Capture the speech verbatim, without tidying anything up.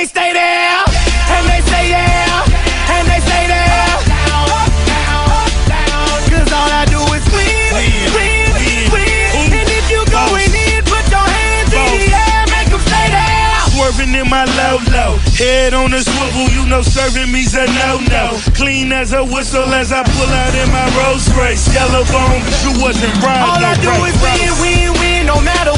they stay there, and they stay there, and they stay there. Up, down, up, down. Cause all I do is win, win, win, win. And if you going in, put your hands in the air, make them stay there. Swerving in my low low, head on the swivel, you know serving me's a no-no. Clean as a whistle as I pull out in my Rolls Royce. Yellow bone, but you wasn't right. All I do is win, win, win, no matter